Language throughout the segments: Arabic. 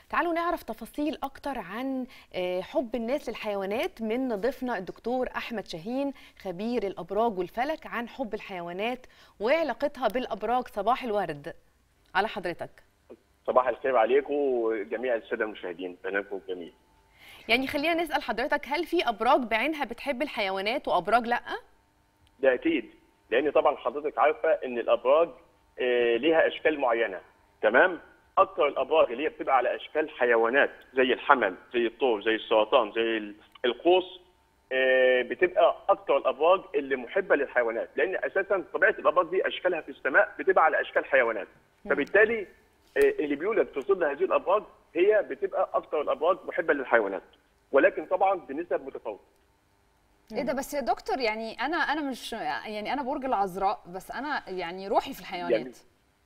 تعالوا نعرف تفاصيل أكتر عن حب الناس للحيوانات من ضيفنا الدكتور أحمد شاهين خبير الأبراج والفلك عن حب الحيوانات وعلاقتها بالأبراج. صباح الورد على حضرتك. صباح الخير عليكم وجميع السادة المشاهدين، برنامجكم جميل. يعني خلينا نسأل حضرتك، هل في أبراج بعينها بتحب الحيوانات وأبراج لأ؟ ده أكيد، لأن طبعا حضرتك عارفة إن الأبراج ليها أشكال معينة، تمام؟ أكثر الأبراج اللي هي بتبقى على أشكال حيوانات زي الحمل، زي الثور، زي السرطان، زي القوس، بتبقى أكثر الأبراج اللي محبة للحيوانات، لأن أساسا طبيعة الأبراج دي أشكالها في السماء بتبقى على أشكال حيوانات، فبالتالي اللي بيولد في ظل هذه الأبراج هي بتبقى أكثر الأبراج محبة للحيوانات، ولكن طبعا بنسب متفاوتة. ايه ده بس يا دكتور، يعني انا مش، يعني انا برج العذراء، بس انا يعني روحي في الحيوانات.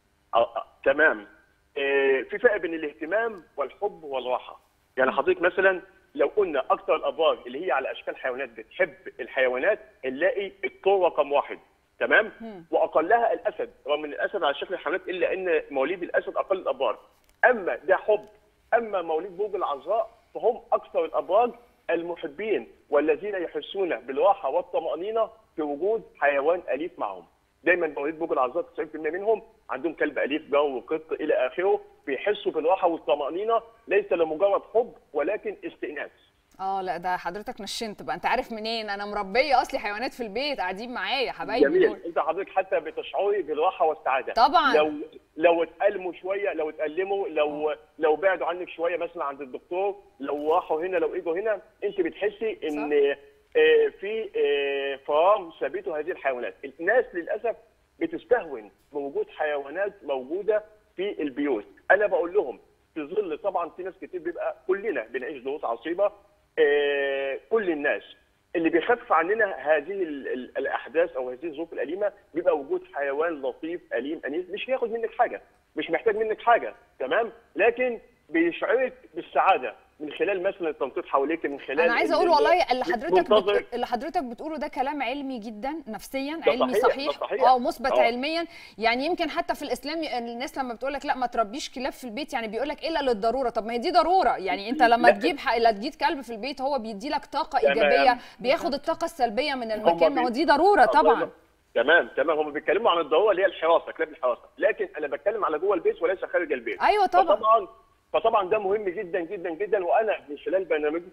تمام. في فرق بين الاهتمام والحب والراحه. يعني حضرتك مثلا لو قلنا اكثر الابراج اللي هي على اشكال حيوانات بتحب الحيوانات، نلاقي الثور رقم واحد، تمام؟ واقلها الاسد، رغم ان الاسد على شكل الحيوانات الا ان مواليد الاسد اقل الابراج. اما ده حب، اما مواليد برج العذراء فهم اكثر الابراج المحبين والذين يحسون بالراحه والطمانينه في وجود حيوان اليف معهم. دايما مواليد برج العذراء 90% منهم عندهم كلب اليف، جو، قط الى اخره، بيحسوا بالراحه والطمانينه ليس لمجرد حب ولكن استئناس. لا ده حضرتك نشنت بقى، انت عارف منين؟ انا مربيه اصلي حيوانات في البيت، قاعدين معايا حبايبي. جميل، انت حضرتك حتى بتشعري بالراحه والسعاده. طبعا لو اتألموا شويه، لو اتألموا، لو بعدوا عنك شويه مثلا عند الدكتور، لو راحوا هنا، لو اجوا هنا، انت بتحسي ان في فراغ ثابته هذه الحيوانات. الناس للاسف بتستهون بوجود حيوانات موجوده في البيوت. انا بقول لهم في ظل طبعا في ناس كتير بيبقى كلنا بنعيش ضغوط عصيبه، كل الناس اللي بيخفف عننا هذه الاحداث او هذه الظروف الاليمه بيبقى وجود حيوان لطيف اليم انيس، مش هياخد منك حاجه، مش محتاج منك حاجه، تمام؟ لكن بيشعرك بالسعاده من خلال مثلا التنطيط حواليك، من خلال انا عايزه اقول والله اللي حضرتك بتقوله ده كلام علمي جدا، نفسيا علمي صحيح مثبت علميا. يعني يمكن حتى في الاسلام الناس لما بتقول لك لا ما تربيش كلاب في البيت، يعني بيقول لك الا للضروره. طب ما هي دي ضروره، يعني انت لما تجيب كلب في البيت هو بيدي لك طاقه ايجابيه، بياخد الطاقه السلبيه من المكان، ما هو دي ضروره طبعا. تمام، هم بيتكلموا عن الضروره اللي هي الحراسه، كلاب الحراسه، لكن انا بتكلم على جوه البيت وليس خارج البيت. ايوه طبعا. فطبعا ده مهم جدا جدا جدا، وانا من خلال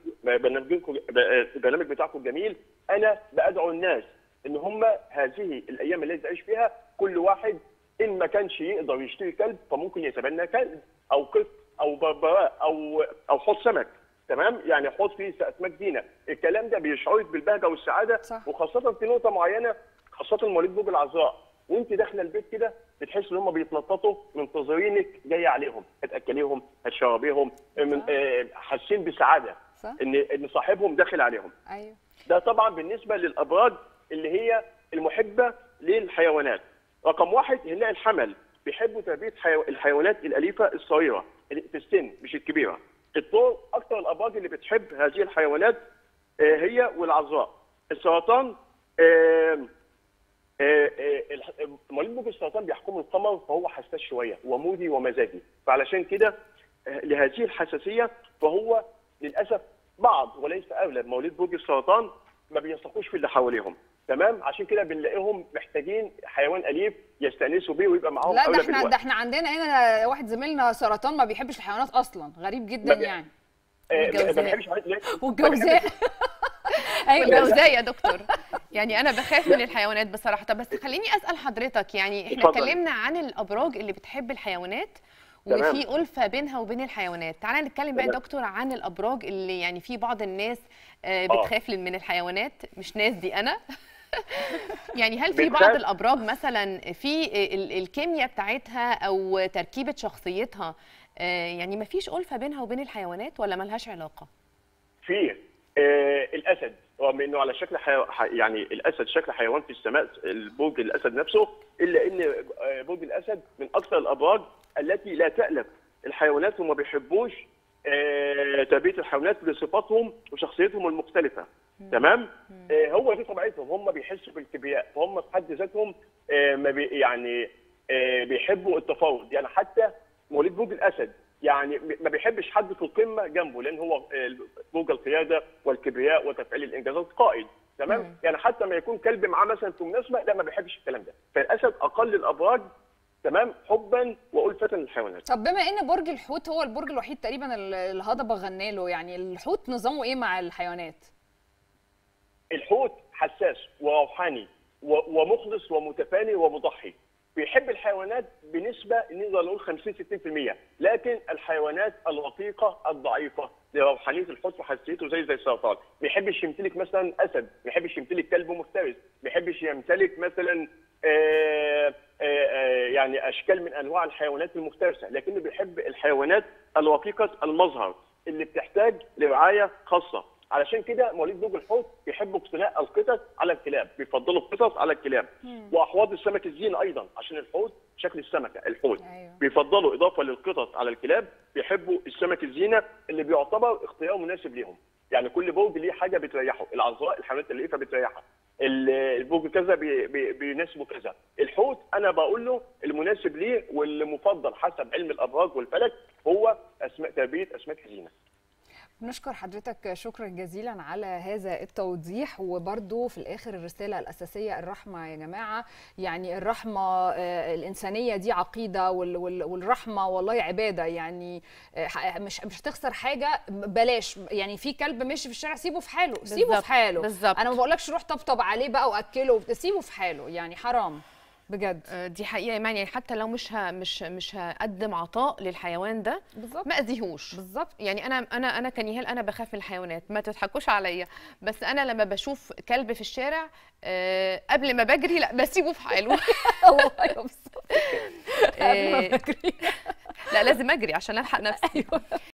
البرنامج بتاعكم الجميل انا بدعو الناس ان هم هذه الايام اللي تعيش فيها كل واحد ان ما كانش يقدر يشتري كلب فممكن يتبنى كلب او قط او بربراء او حوض سمك، تمام؟ يعني حوض فيه اسماك دينا. الكلام ده بيشعرك بالبهجه والسعاده، صح. وخاصه في نقطه معينه، خاصه مواليد برج العذراء وانت داخله البيت كده بتحس ان هم بيتنططوا منتظرينك جايه عليهم، هتاكليهم، هتشربيهم، حاسين بسعاده صح. ان صاحبهم داخل عليهم. ايوه، ده طبعا بالنسبه للابراج اللي هي المحبه للحيوانات. رقم واحد هنلاقي الحمل، بيحبوا تربيه الحيوانات الاليفه الصغيره في السن مش الكبيره. الثور اكثر الابراج اللي بتحب هذه الحيوانات هي والعذراء. السرطان مواليد برج السرطان بيحكمه القمر، فهو حساس شويه ومودي ومزاجي، فعلشان كده لهذه الحساسيه فهو للاسف بعض وليس اغلب مواليد برج السرطان ما بيثقوش في اللي حواليهم، تمام؟ عشان كده بنلاقيهم محتاجين حيوان اليف يستانسوا بيه ويبقى معاهم. لا ده احنا عندنا هنا واحد زميلنا سرطان ما بيحبش الحيوانات اصلا، غريب جدا يعني. والجوزاء ايوه الجوزاء يا دكتور، يعني انا بخاف من الحيوانات بصراحه. طب بس خليني اسال حضرتك، يعني احنا اتكلمنا عن الابراج اللي بتحب الحيوانات وفي ألفة بينها وبين الحيوانات، تعالى نتكلم بقى يا دكتور عن الابراج اللي يعني في بعض الناس بتخاف من الحيوانات، مش ناس دي انا يعني هل في بعض الابراج مثلا في الكيمياء بتاعتها او تركيبه شخصيتها يعني ما فيش ألفة بينها وبين الحيوانات ولا ملهاش علاقه؟ في الاسد، رغم انه على شكل يعني الاسد شكل حيوان في السماء، برج الاسد نفسه، الا ان برج الاسد من اكثر الابراج التي لا تألف الحيوانات وما بيحبوش تربيه الحيوانات لصفاتهم وشخصيتهم المختلفه، تمام؟ هو دي طبيعتهم، هم بيحسوا بالكبرياء، فهم في حد ذاتهم ما يعني بيحبوا التفاوض. يعني حتى مواليد برج الاسد يعني ما بيحبش حد في القمه جنبه، لان هو فوق القياده والكبرياء وتفعيل الانجازات قائد. تمام. يعني حتى ما يكون كلب معاه مثلا في مناسبه، لا ما بيحبش الكلام ده. فالاسد اقل الابراج تمام حبا والفه للحيوانات. طب بما ان برج الحوت هو البرج الوحيد تقريبا الهضبه غنى له، يعني الحوت نظامه ايه مع الحيوانات؟ الحوت حساس وروحاني ومخلص ومتفاني ومضحي. بيحب الحيوانات بنسبه نقدر نقول 50-60%، لكن الحيوانات الرقيقه الضعيفه لروحانيه الحوت وحساسيته زي السرطان. ما بيحبش يمتلك مثلا اسد، ما بيحبش يمتلك كلب مفترس، ما بيحبش يمتلك مثلا يعني اشكال من انواع الحيوانات المفترسه، لكنه بيحب الحيوانات الرقيقه المظهر اللي بتحتاج لرعايه خاصه. علشان كده مواليد برج الحوت بيحبوا اقتناء القطط على الكلاب، بيفضلوا القطط على الكلاب. واحواض السمك الزينه ايضا، عشان الحوت شكل السمكه الحوت. أيوة. بيفضلوا اضافه للقطط على الكلاب، بيحبوا السمك الزينه اللي بيعتبر اختيار مناسب ليهم. يعني كل برج ليه حاجه بتريحه، العذراء الحيوانات الليفه بتريحها، البرج كذا بيناسبه كذا. الحوت انا بقول له المناسب ليه والمفضل حسب علم الابراج والفلك هو تربيه اسماك الزينه. بنشكر حضرتك شكرا جزيلا على هذا التوضيح. وبرضو في الآخر الرسالة الأساسية الرحمة يا جماعة، يعني الرحمة الإنسانية دي عقيدة، والرحمة والله عبادة. يعني مش هتخسر حاجة، بلاش يعني في كلب ماشي في الشارع سيبه في حاله، سيبه في حاله بالزبط. أنا ما بقولكش روح طبطب عليه بقى وأكله، سيبه في حاله، يعني حرام بجد. دي حقيقه يعني حتى لو مش هقدم عطاء للحيوان ده بالزبط. ما اذيهوش بالظبط. يعني انا كنيهال انا بخاف من الحيوانات، ما تضحكوش عليا، بس انا لما بشوف كلب في الشارع قبل ما بجري لا بسيبه في حاله. ايوه بالظبط. قبل ما بجري لا لازم اجري عشان الحق نفسي.